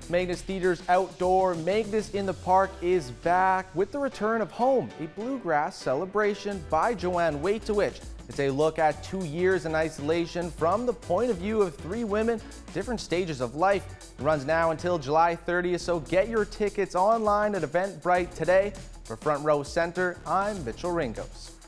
Magnus Theater's outdoor Magnus in the Park is back with the return of Home, a bluegrass celebration by Joanne Waitowich. It's a look at 2 years in isolation from the point of view of 3 women, different stages of life. It runs now until July 30th, so get your tickets online at Eventbrite today. For Front Row Center, I'm Mitchell Ringos.